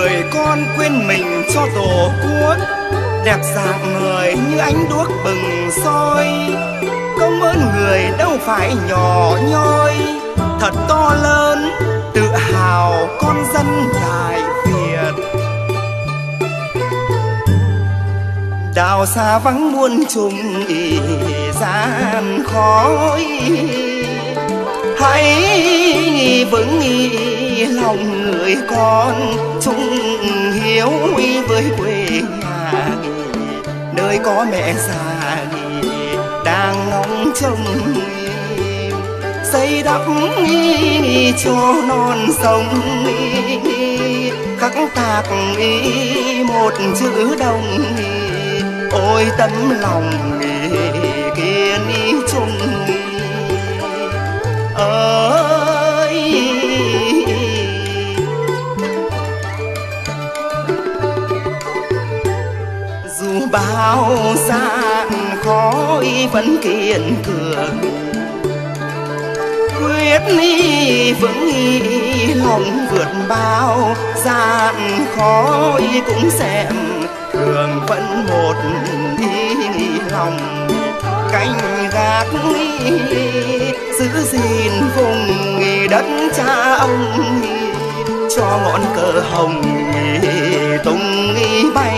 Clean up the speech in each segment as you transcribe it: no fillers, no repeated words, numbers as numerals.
người con quên mình cho tổ quốc, đẹp dạng người như ánh đuốc bừng soi. Công ơn người đâu phải nhỏ nhoi, thật to lớn tự hào con dân Đại Việt. Đào xa vắng muôn trùng gian khói, hãy vững lòng người con chung hiếu với quê nhà, nơi có mẹ già đang ngóng trông xây đắp cho non sông, khắc tạc một chữ đồng, ôi tấm lòng kiên chung ơi. Dù bao gian khói vẫn kiên cường, quyết vững lòng vượt bao gian khói cũng xem thường vẫn một lòng canh gác giữ gìn vùng đất cha ông, cho ngọn cờ hồng tung bay.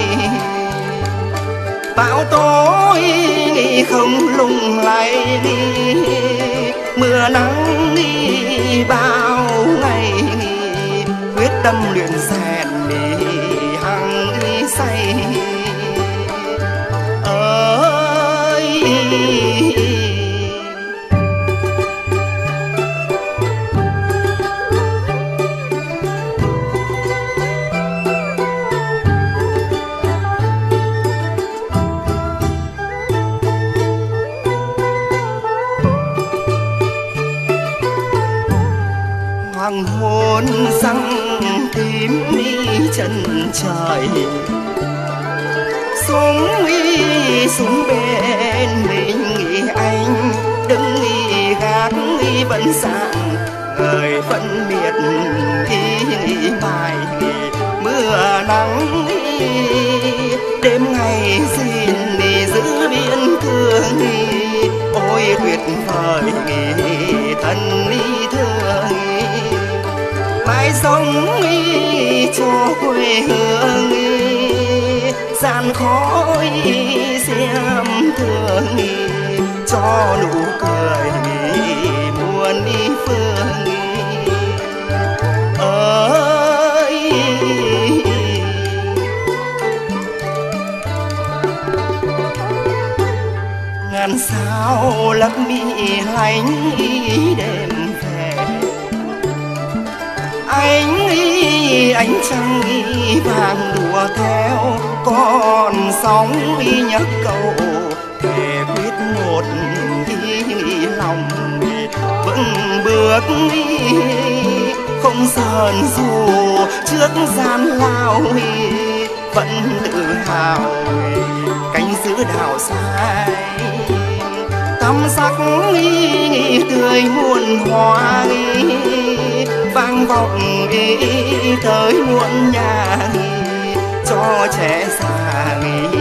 Bão tố không lung lay, mưa nắng bao ngày, quyết tâm luyện rèn hăng say ơi. Hoàng hôn răng tím chân trời, xuống bên mình anh đứng gác vẫn sáng người vẫn miệt bài mưa nắng đêm ngày gìn giữ biên cương. Ôi tuyệt vời thân thương, mãi sống cho quê hương, gian khói xem thương cho nụ cười muôn phương ơi. Ngàn sao lấp mi lánh đêm về, ánh trăng vàng đùa theo con sóng nhắc câu thề quyết một lòng vững bước không sờn dù trước gian lao, vẫn tự hào cánh giữ đảo sai tắm sắc tươi muôn hoa vang vọng tới muôn nhà cho trẻ già